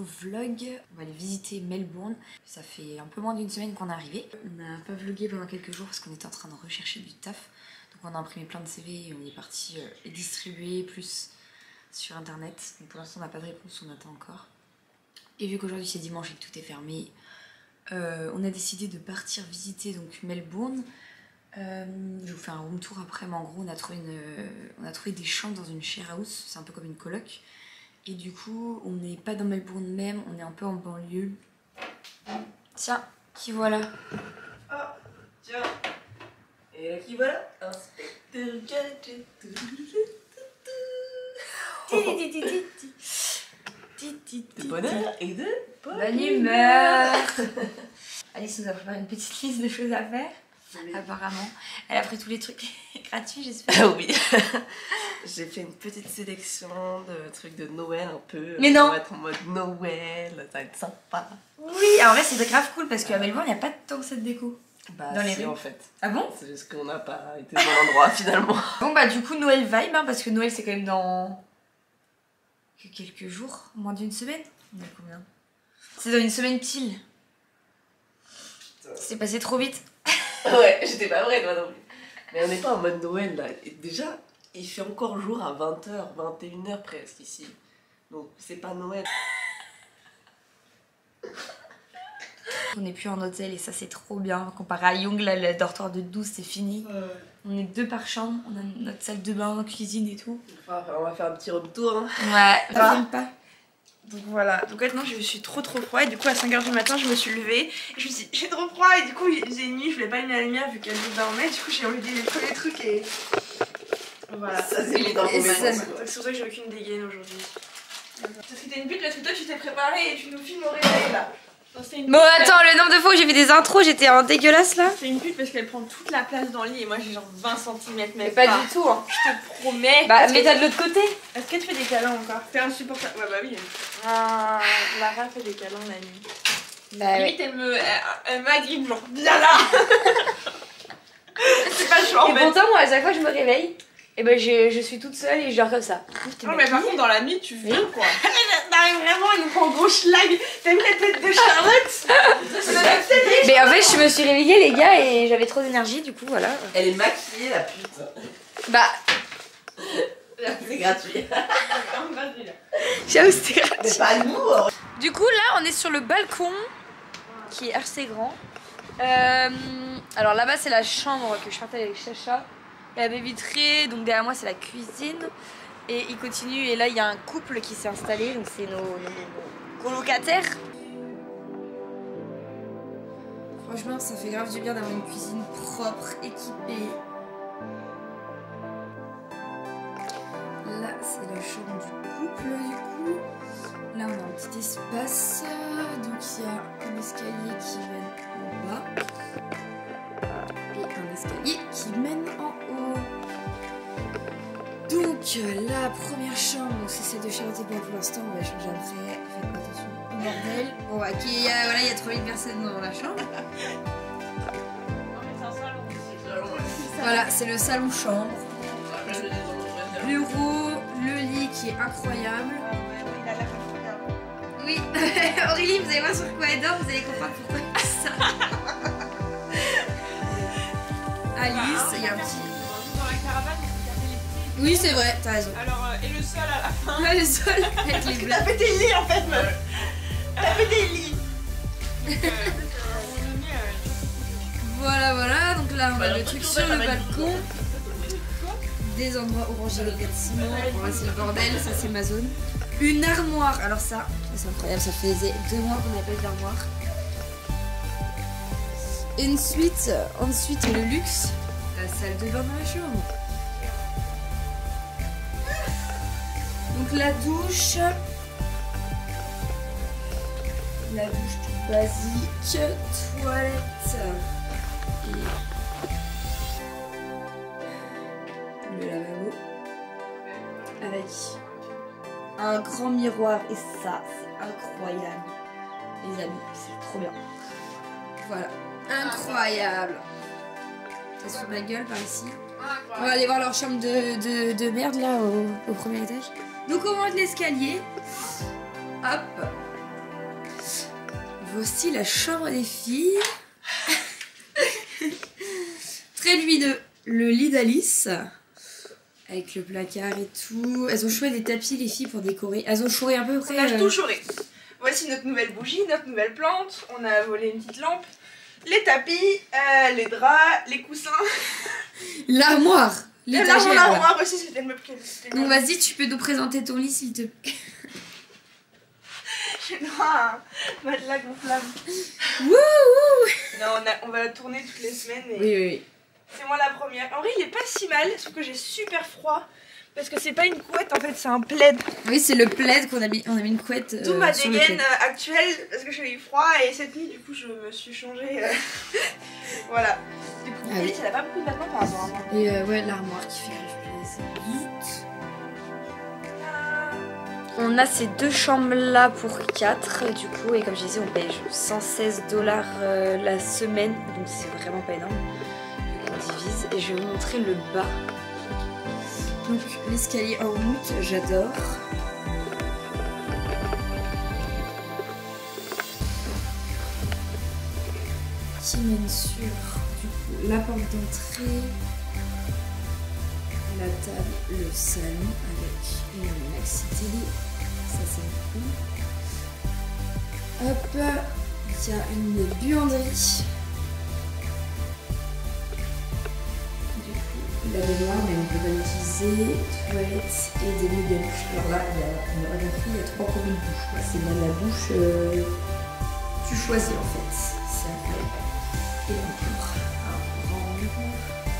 nouveau vlog. On va aller visiter Melbourne. Ça fait un peu moins d'une semaine qu'on est arrivé. On n'a pas vlogué pendant quelques jours parce qu'on était en train de rechercher du taf. Donc on a imprimé plein de CV et on est parti les distribuer plus sur internet. Donc pour l'instant on n'a pas de réponse, on attend encore. Et vu qu'aujourd'hui c'est dimanche et que tout est fermé, on a décidé de partir visiter donc Melbourne. Je vous fais un room tour après, mais en gros on a trouvé des chambres dans une share house, c'est un peu comme une coloc. Et du coup on n'est pas dans Melbourne même, on est un peu en banlieue. Tiens, qui voilà. Ah, tiens. Et là qui voilà, inspecteur gadget. De bonheur et de bonne humeur. Alice nous a préparé une petite liste de choses à faire. Apparemment, elle a pris tous les trucs gratuits, j'espère. Ah oui. J'ai fait une petite sélection de trucs de Noël un peu. Mais non. On va être en mode Noël, ça va être sympa. Oui, en vrai c'est grave cool parce qu'à Melbourne il n'y a pas tant que cette déco. Bah dans les si, rues. en fait. Ah bon? C'est juste qu'on n'a pas été dans l'endroit finalement. Bon bah du coup Noël vibe hein, parce que Noël c'est quand même dans quelques jours, moins d'une semaine. On est combien? C'est dans une semaine pile. C'est passé trop vite. Ouais, j'étais pas vraie toi non plus. Mais on n'est pas en mode Noël là. Et déjà, il fait encore jour à 20h, 21h presque ici. Donc c'est pas Noël. On n'est plus en hôtel et ça c'est trop bien. Comparé à Young, là le dortoir de 12 c'est fini. On est 2 par chambre, on a notre salle de bain, cuisine et tout. Enfin, on va faire un petit room tour hein. Ouais, ça filme pas. Donc voilà, donc maintenant je suis trop froid et du coup à 5h du matin je me suis levée et je me suis dit j'ai trop froid et du coup j'ai une nuit, je voulais pas allumer la lumière vu qu'elle dormait, du coup j'ai enlevé les premiers trucs et voilà. Ça c'est les dents qu'on met. C'est pour ça que j'ai aucune dégaine aujourd'hui. Parce que t'es une pute parce que toi tu t'es préparée et tu nous filmes au réveil là. Bon attends, le nombre de fois où j'ai fait des intros j'étais en dégueulasse là. C'est une pute parce qu'elle prend toute la place dans le lit et moi j'ai genre 20 cm même Mais pas du tout hein. Je te promets. Bah mets-toi de l'autre côté. Est-ce qu'elle te fait des câlins encore? T'es insupportable. Ouais bah oui. Ah, Lara fait des câlins la nuit. Bah limite elle m'agrippe genre viens là. C'est pas chaud en et fait. pourtant moi à chaque fois je me réveille et ben je suis toute seule et je dors comme ça. Non mais par contre dans la nuit tu viens quoi. T'arrives vraiment elle nous prend gros schlag. T'as vu la tête de Charlotte? Mais en fait je me suis réveillée les gars et j'avais trop d'énergie du coup voilà. Elle est maquillée la pute. Bah c'est gratuit. j'avoue c'était gratuit. Mais pas nous. Du coup là on est sur le balcon qui est assez grand. Alors là-bas c'est la chambre que je partage avec Chacha. La baie vitrée, donc derrière moi c'est la cuisine. Et il continue et là il y a un couple qui s'est installé, donc c'est nos colocataires. Franchement ça fait grave du bien d'avoir une cuisine propre, équipée. Là c'est la chambre du couple du coup. Là on a un petit espace, donc il y a un escalier qui mène en bas. Et un escalier qui mène en haut. Donc la première chambre, c'est celle de Charlotte et pour l'instant, on va changer après. Faites attention au bordel. Bon ok, voilà, il y a 3000 personnes dans la chambre. Voilà, c'est le salon-chambre. Bureau, le lit qui est incroyable. Oui, Aurélie, vous allez voir sur quoi elle dort, vous allez comprendre pourquoi il dit ça. Alice, il y a un petit... Dans la caravane, regardez les petits. Oui, c'est vrai, t'as raison. Alors, et le sol à la fin. Là, le sol avec les T'as blagues. fait des lits en fait, meuf. T'as fait des lits. Voilà, voilà, donc là, on a le truc sur le balcon. Des endroits orangés avec de ciment. Bon, là, c'est le bordel, ça, c'est ma zone. Une armoire, alors ça, c'est incroyable, ça faisait 2 mois qu'on n'avait pas eu d'armoire. Ensuite, le luxe, la salle de bain dans la chambre. Donc la douche toute basique, toilette et le lavabo avec un grand miroir et ça c'est incroyable les amis, c'est trop bien. Voilà. Incroyable. Ça se fout de ma gueule par ici. On va aller voir leur chambre de merde là au premier étage. Donc on monte l'escalier. Hop. Voici la chambre des filles. Très lumineux. Le lit d'Alice. Avec le placard et tout. Elles ont choisi des tapis les filles pour décorer. Elles ont chouré un peu près. On a tout chouré. Voici notre nouvelle bougie, notre nouvelle plante. On a volé une petite lampe. Les tapis, les draps, les coussins. L'armoire. L'armoire aussi, c'était le meuble. Donc vas-y, tu peux nous présenter ton lit s'il te plaît. J'ai droit à un matelas gonflable. Wouhou. Non, on va tourner toutes les semaines. Et... Oui. C'est moi la première. En vrai, il est pas si mal, sauf que j'ai super froid. Parce que c'est pas une couette, en fait, c'est un plaid. Oui, c'est le plaid qu'on a mis. On a mis une couette. D'où ma dégaine actuelle, parce que j'ai eu froid et cette nuit, du coup, je me suis changée. Voilà. Du coup, Alice, elle a pas beaucoup de vêtements par rapport à moi. Et ouais, l'armoire qui fait que je plaise vite. On a ces 2 chambres là pour 4 du coup, et comme je disais, on paye 116 $ la semaine, donc c'est vraiment pas énorme. Donc on divise, et je vais vous montrer le bas. Donc l'escalier en route, j'adore. Qui mène sur du coup, la porte d'entrée, la table, le salon avec une maxi télé. Ça c'est cool. Hop, il y a une buanderie. La baignoire, mais on peut pas l'utiliser, toilettes et des meubles de douche. Alors là, il y a une regarderie, il y a 3 communes de douche. C'est là la douche, tu choisis en fait. C'est incroyable. Et encore un grand mur.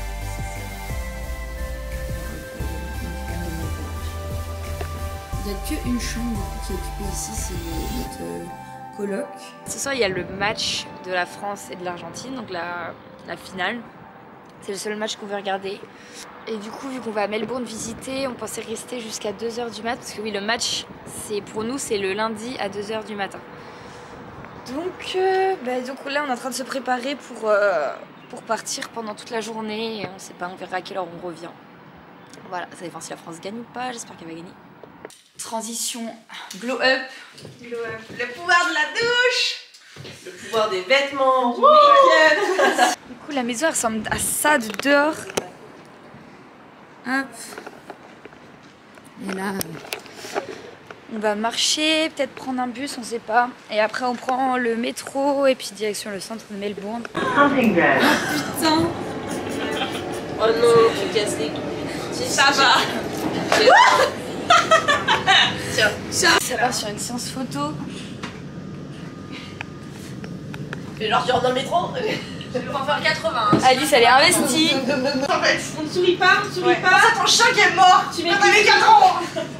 Il n'y a qu'une chambre qui est occupée ici, c'est notre coloc. Ce soir, il y a le match de la France et de l'Argentine, donc la finale. C'est le seul match qu'on veut regarder. Et du coup, vu qu'on va à Melbourne visiter, on pensait rester jusqu'à 2 h du mat. Parce que oui, le match, pour nous, c'est le lundi à 2 h du matin. Donc là, on est en train de se préparer pour partir pendant toute la journée. Et on sait pas, on verra à quelle heure on revient. Voilà, ça dépend si la France gagne ou pas. J'espère qu'elle va gagner. Transition glow up. Glow up. Le pouvoir de la douche. Le pouvoir des vêtements. Du coup, la maison elle ressemble à ça de dehors. Hop. Et là, on va marcher, peut-être prendre un bus, on sait pas. Et après, on prend le métro et puis direction le centre de Melbourne. Oh putain. Oh non, tu casses les couilles. Ça va. Tiens. Ça part sur une séance photo. Et genre, tu rentres dans le métro. Je vais en faire 80. Hein. Alice, elle est investie. En fait, on ne sourit pas, on ne sourit pas. C'est ton chien qui est mort. Tu m'avais 4 ans.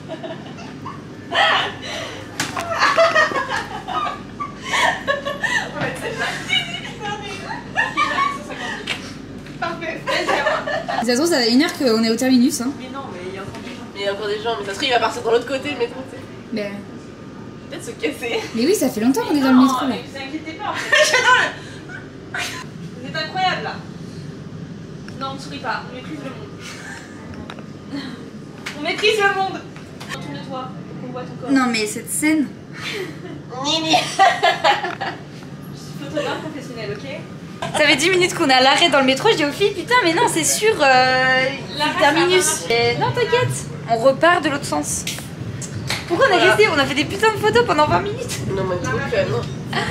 Parfait. De toute façon, ça fait 1 heure qu'on est au terminus. Hein. Mais non, mais il y a encore des gens. Mais il y a encore des gens, mais ça se trouve, il va partir dans l'autre côté, le métro, tu sais. Mais... Peut-être se casser. mais oui, ça fait longtemps qu'on est dans le métro là. Ne vous inquiétez pas. En fait. J'adore le... Vous êtes incroyable là. Non, on ne sourit pas, on maîtrise le monde. On maîtrise le monde. Tourne-toi, qu'on voit ton corps. Non mais cette scène. Nini. Je suis photographe professionnel, ok? Ça fait 10 minutes qu'on est à l'arrêt dans le métro, je dis aux filles, putain mais non c'est sûr, terminus. Non t'inquiète, on repart de l'autre sens. Pourquoi on est resté? On a fait des putains de photos pendant 20 minutes. Non, mais trop que non.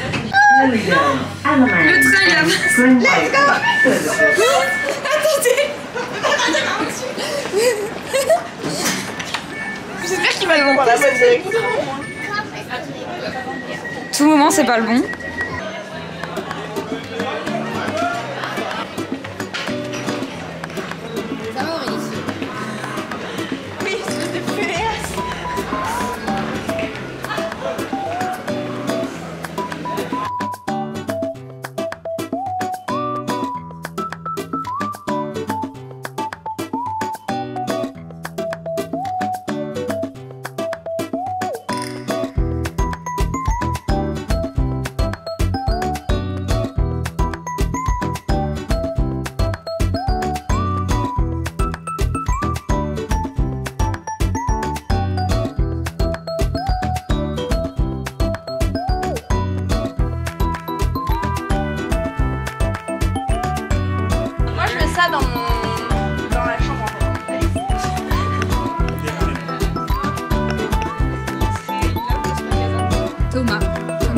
Le train il avance. Let's go. Attendez. J'espère qu'il va le bon. La bonne direction. Tout moment c'est pas le bon. Ça va Aurélie? Oui, je t'ai fait.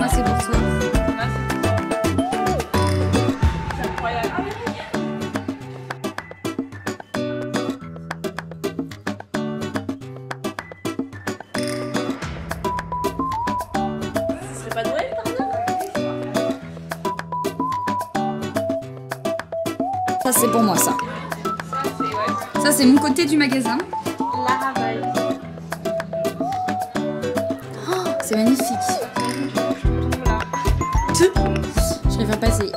Moi, c'est pour toi. C'est incroyable. Ah, mais ce serait pas Noël, par exemple? Ça, c'est pour moi, ça. Ça, c'est mon côté du magasin. Lara Vibe. Oh, c'est magnifique. Je préfère passer.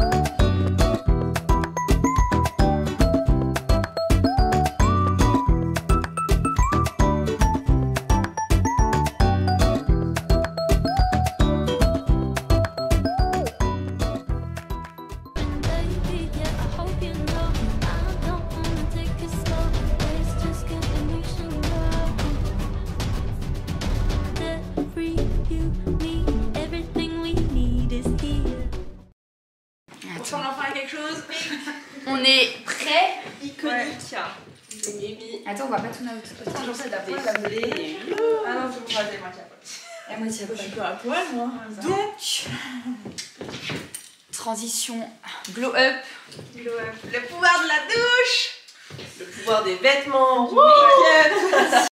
On ressemble enfin à quelque chose. On est prêt. Iconique. Attends, on va pas tourner à l'autre côté. J'en sais de la poêle, la volée. Ah non, c'est pour ça, j'ai moitié à poil. La moitié Je suis pas à poil, moi. Donc, transition glow up. Le pouvoir de la douche. Le pouvoir des vêtements. Du make-up.